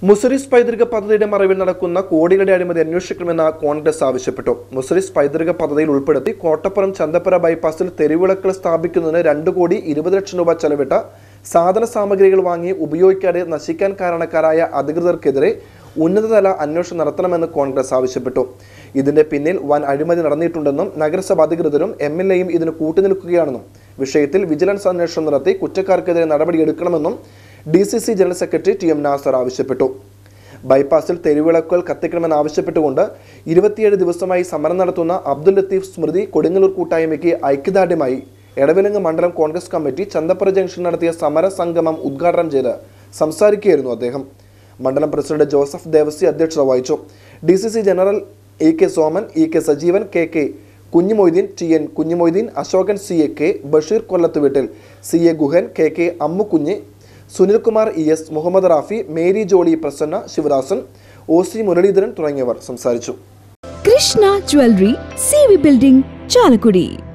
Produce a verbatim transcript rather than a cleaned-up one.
മുസരിസ് പൈതൃക പദ്ധതിയുടെ മറവിൽ നടക്കുന്ന കോടികളുടെ അഴിമതി അന്വേഷിക്കണമെന്ന് കോൺഗ്രസ് ആവശ്യപ്പെട്ടു. മുസരിസ് പൈതൃക പദ്ധതിയിൽ ഉൾപ്പെടുത്തി കോട്ടപ്പുറം ചന്തപ്പുര ബൈപ്പാസിൽ തെരുവിളക്കുകൾ സ്ഥാപിക്കുന്നതിന് രണ്ട് കോടി ഇരുപത് ലക്ഷം രൂപ ചെലവിട്ട സാധന സാമഗ്രികൾ വാങ്ങി ഉപയോഗിക്കാതെ നശിക്കാൻ കാരണക്കാരായ അധികൃതർക്കെതിരെ ഉന്നതതല അന്വേഷണം നടത്തണമെന്ന് കോൺഗ്രസ് ആവശ്യപ്പെട്ടു. ഇതിന്റെ പിന്നിൽ വൻ അഴിമതി നടന്നിട്ടുണ്ടെന്നും നഗരസഭ അധികൃതരും എം എൽ എയും ഇതിന് കൂട്ടുനിൽക്കുകയാണെന്നും വിഷയത്തിൽ വിജിലൻസ് അന്വേഷണം നടത്തി കുറ്റക്കാർക്കെതിരെ നടപടിയെടുക്കണമെന്നും D C C general secretary T M Nasar ആവശ്യപ്പെട്ടു. ബൈപ്പാസിൽ തെരുവിളക്കുകൾ കത്തിക്കണമെന്ന് ആവശ്യപ്പെട്ടുകൊണ്ട് ഇരുപത്തിയേഴ് ദിവസമായി സമരം നടത്തുന്ന അബ്ദുൽ ലത്തീഫ് സ്മൃതി കൊടുങ്ങല്ലൂർ കൂട്ടായ്മയ്ക്ക് ഐക്യദാർഢ്യമായി എടവിലങ്ങ് മണ്ഡലം കോൺഗ്രസ് കമ്മിറ്റി ചന്തപ്പുര ജംഗ്ഷൻ നടത്തിയ സമര സംഗമം ഉദ്ഘാടനം ചെയ്ത് സംസാരിക്കുകയായിരുന്നു അദ്ദേഹം. മണ്ഡലം പ്രസിഡന്റ് ജോസഫ് ദേവസി അധ്യക്ഷത വഹിച്ചു. D C C general E K Soman, E K Sajeevan, K K Kunjumoideen, T N Kunjumoideen, Ashokan, C A K Basheer കൊല്ലത്തുവീട്ടിൽ, C A Guhan, K K Ammukunju, Sunilkumar E S, Muhammad Rafi, Mary Jolly, Prasanna, Sivadasan, O C Muraleedharan തുടങ്ങിയവർ സംസാരിച്ചു. Krishna jewellery, C V building, Chalakudy.